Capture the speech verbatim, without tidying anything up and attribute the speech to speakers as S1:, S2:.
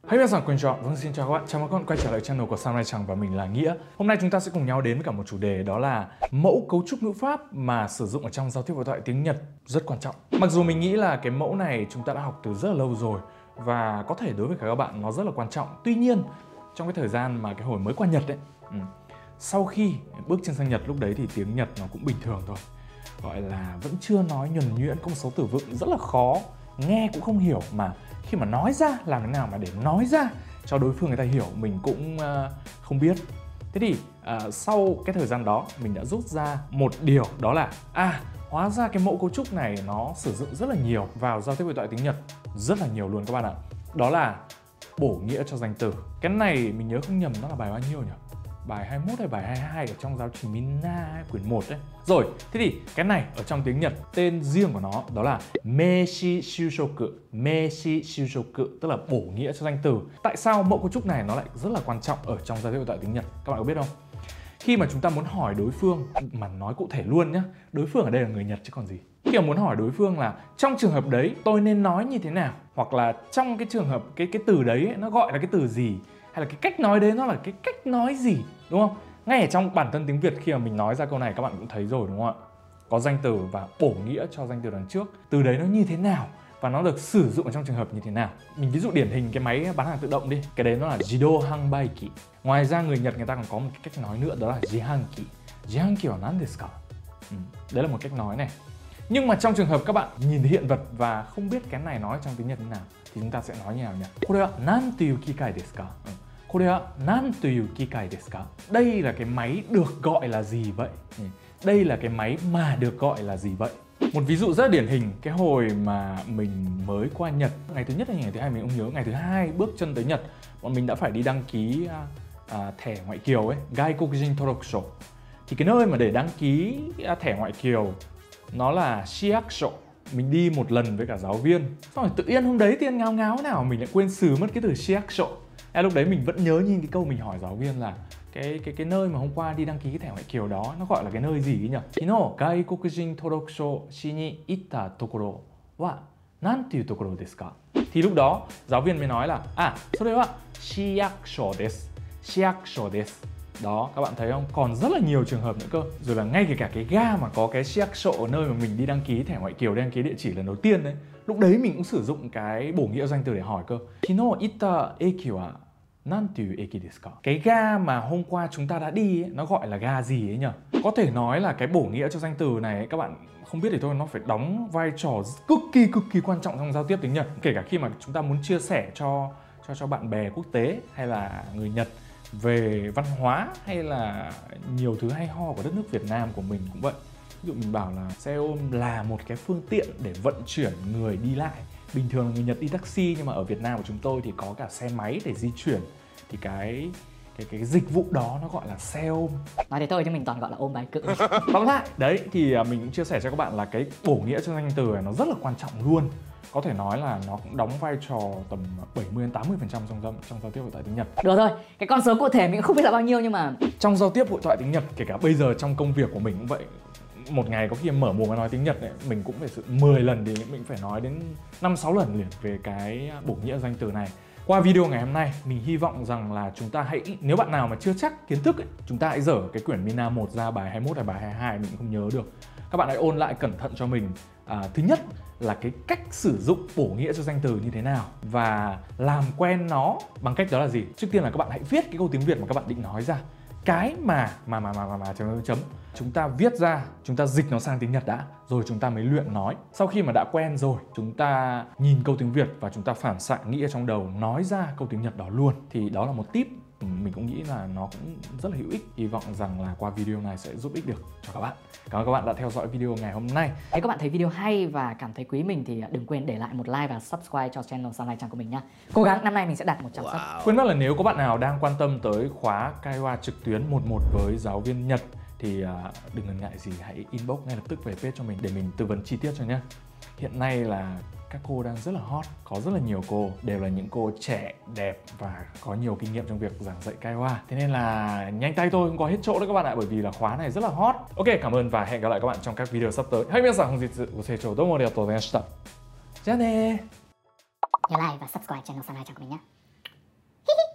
S1: Hey皆さん, konnichiwa. Vâng, xin chào các bạn. Chào mừng các bạn quay trở lại channel của Samurai Chang và mình là Nghĩa. Hôm nay chúng ta sẽ cùng nhau đến với cả một chủ đề, đó là mẫu cấu trúc ngữ pháp mà sử dụng ở trong giao tiếp hội thoại tiếng Nhật rất quan trọng. Mặc dù mình nghĩ là cái mẫu này chúng ta đã học từ rất là lâu rồi và có thể đối với cả các bạn nó rất là quan trọng. Tuy nhiên, trong cái thời gian mà cái hồi mới qua Nhật ấy, ừ, sau khi bước chân sang Nhật, lúc đấy thì tiếng Nhật nó cũng bình thường thôi. Gọi là vẫn chưa nói nhuần nhuyễn, có một số từ vựng rất là khó, nghe cũng không hiểu, mà khi mà nói ra làm thế nào mà để nói ra cho đối phương người ta hiểu mình cũng uh, không biết. Thế thì uh, sau cái thời gian đó mình đã rút ra một điều, đó là à hóa ra cái mẫu cấu trúc này nó sử dụng rất là nhiều vào giao tiếp hội thoại tiếng Nhật, rất là nhiều luôn các bạn ạ. Đó là bổ nghĩa cho danh từ. Cái này mình nhớ không nhầm nó là bài bao nhiêu nhỉ? Bài hai mươi mốt hay bài hai mươi hai ở trong giáo trình Minna quyển một đấy. Rồi, thế thì cái này ở trong tiếng Nhật tên riêng của nó đó là Meishi Shushoku. Meishi Shushoku tức là bổ nghĩa cho danh từ. Tại sao mẫu cấu trúc này nó lại rất là quan trọng ở trong giao tiếp hội thoại tiếng Nhật? Các bạn có biết không? Khi mà chúng ta muốn hỏi đối phương, mà nói cụ thể luôn nhá, đối phương ở đây là người Nhật chứ còn gì. Khi mà muốn hỏi đối phương là trong trường hợp đấy tôi nên nói như thế nào, hoặc là trong cái trường hợp cái cái từ đấy ấy, nó gọi là cái từ gì, hay là cái cách nói đấy nó là cái cách nói gì, đúng không? Ngay ở trong bản thân tiếng Việt khi mà mình nói ra câu này các bạn cũng thấy rồi đúng không ạ? Có danh từ và bổ nghĩa cho danh từ đằng trước. Từ đấy nó như thế nào và nó được sử dụng ở trong trường hợp như thế nào. Mình ví dụ điển hình cái máy bán hàng tự động đi. Cái đấy nó là Jido Hanbaiki. Ngoài ra người Nhật người ta còn có một cái cách nói nữa, đó là Jihanki. Jihanki wa nan desu ka? Ừ, đấy là một cách nói này. Nhưng mà trong trường hợp các bạn nhìn thấy hiện vật và không biết cái này nói trong tiếng Nhật như nào thì chúng ta sẽ nói như nào nhỉ? Kore wa nan toyu kikai desu ka? Ừ. Kore wa nan toyu kikai desu ka? Đây là cái máy được gọi là gì vậy? Ừ. Đây là cái máy mà được gọi là gì vậy? Một ví dụ rất điển hình, cái hồi mà mình mới qua Nhật, ngày thứ nhất hay ngày thứ hai mình không nhớ, ngày thứ hai bước chân tới Nhật, bọn mình đã phải đi đăng ký à, thẻ ngoại kiều ấy, Gaikokujin Torokusho. Thì cái nơi mà để đăng ký thẻ ngoại kiều nó là Shiakusho. Mình đi một lần với cả giáo viên, xong rồi tự nhiên hôm đấy tiên ngáo ngáo nào mình lại quên sừ mất cái từ Shiakusho. À, lúc đấy mình vẫn nhớ nhìn cái câu mình hỏi giáo viên là cái cái cái nơi mà hôm qua đi đăng ký cái thẻ ngoại kiều đó nó gọi là cái nơi gì ấy nhỉ? Kino Gaikokujin Torokusho shi ni itta tokoro wa nantiu tokoro desu ka? Thì lúc đó giáo viên mới nói là à, sore wa Shiakusho desu. Shiakusho desu. Đó, các bạn thấy không? Còn rất là nhiều trường hợp nữa cơ. Rồi là ngay kể cả cái ga mà có cái Shiakusho ở nơi mà mình đi đăng ký thẻ ngoại kiều, đăng ký địa chỉ lần đầu tiên đấy, lúc đấy mình cũng sử dụng cái bổ nghĩa danh từ để hỏi cơ. Kino itta eki wa nantiu eki desu ka? Cái ga mà hôm qua chúng ta đã đi ấy, nó gọi là ga gì ấy nhỉ? Có thể nói là cái bổ nghĩa cho danh từ này ấy, các bạn không biết thì thôi, nó phải đóng vai trò cực kỳ cực kỳ quan trọng trong giao tiếp tiếng Nhật. Kể cả khi mà chúng ta muốn chia sẻ cho cho cho bạn bè quốc tế hay là người Nhật về văn hóa hay là nhiều thứ hay ho của đất nước Việt Nam của mình cũng vậy. Ví dụ mình bảo là xe ôm là một cái phương tiện để vận chuyển người đi lại. Bình thường là người Nhật đi taxi, nhưng mà ở Việt Nam của chúng tôi thì có cả xe máy để di chuyển. Thì cái cái cái dịch vụ đó nó gọi là xe ôm.
S2: Nói thế thôi chứ mình toàn gọi là ôm bài cự.
S1: Tóm lại, đấy thì mình cũng chia sẻ cho các bạn là cái bổ nghĩa cho danh từ này nó rất là quan trọng luôn. Có thể nói là nó cũng đóng vai trò tầm bảy mươi đến tám mươi phần trăm trong, trong, trong giao tiếp hội thoại tiếng Nhật.
S2: Được rồi, cái con số cụ thể mình cũng không biết là bao nhiêu, nhưng mà
S1: trong giao tiếp hội thoại tiếng Nhật, kể cả bây giờ trong công việc của mình cũng vậy. Một ngày có khi mở mồm mà nói tiếng Nhật ấy, mình cũng phải sự mười lần thì mình phải nói đến năm sáu lần liền về cái bổ nghĩa danh từ này. Qua video ngày hôm nay, mình hy vọng rằng là chúng ta hãy, nếu bạn nào mà chưa chắc kiến thức ấy, chúng ta hãy dở cái quyển Minna một ra, bài hai mươi mốt hay bài hai mươi hai mình cũng không nhớ được. Các bạn hãy ôn lại cẩn thận cho mình. À, thứ nhất là cái cách sử dụng bổ nghĩa cho danh từ như thế nào và làm quen nó bằng cách đó là gì? Trước tiên là các bạn hãy viết cái câu tiếng Việt mà các bạn định nói ra. Cái mà mà mà mà mà, mà chấm chấm chúng ta viết ra, chúng ta dịch nó sang tiếng Nhật đã, rồi chúng ta mới luyện nói. Sau khi mà đã quen rồi, chúng ta nhìn câu tiếng Việt và chúng ta phản xạ nghĩ ở trong đầu, nói ra câu tiếng Nhật đó luôn. Thì đó là một tip mình cũng nghĩ là nó cũng rất là hữu ích. Hy vọng rằng là qua video này sẽ giúp ích được cho các bạn. Cảm ơn các bạn đã theo dõi video ngày hôm nay.
S2: Nếu các bạn thấy video hay và cảm thấy quý mình thì đừng quên để lại một like và subscribe cho channel Samurai Chang của mình nhá. Cố gắng năm nay mình sẽ đạt một trăm sub.
S1: Quên mất là nếu có bạn nào đang quan tâm tới khóa Kaiwa trực tuyến một một với giáo viên Nhật thì đừng ngần ngại gì, hãy inbox ngay lập tức về page cho mình để mình tư vấn chi tiết cho nhé. Hiện nay là các cô đang rất là hot, có rất là nhiều cô, đều là những cô trẻ, đẹp và có nhiều kinh nghiệm trong việc giảng dạy Kaiwa. Thế nên là nhanh tay thôi, không có hết chỗ đâu các bạn ạ, bởi vì là khóa này rất là hot. Ok, cảm ơn và hẹn gặp lại các bạn trong các video sắp tới. Hey, minasan, honjitsuご清聴どうもありがとうございました。じゃあね.
S2: Nhớ like và subscribe channel Samurai Chang của mình nhé.